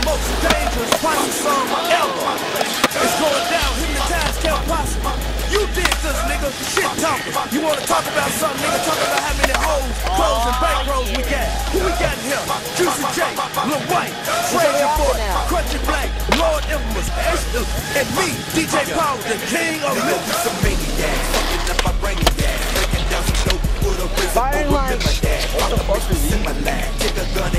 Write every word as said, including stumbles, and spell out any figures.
most dangerous Posse song ever. It's going down, hypnotize, Cale, Posse. You did this, nigga. Shit talking. You wanna talk about something, nigga? Talk about how many hoes, clothes, and bankrolls we got. Who we got in here? Juicy J, Lil White, Frazier Boy, Crunchy Black, Lord Infamous, Esther, and me, D J Paul, the king of Memphis. Some maniacs, fucking up my brain gas, breaking down some dope with a rhythm. Firing line. What the fuck is in my lap? Take a gun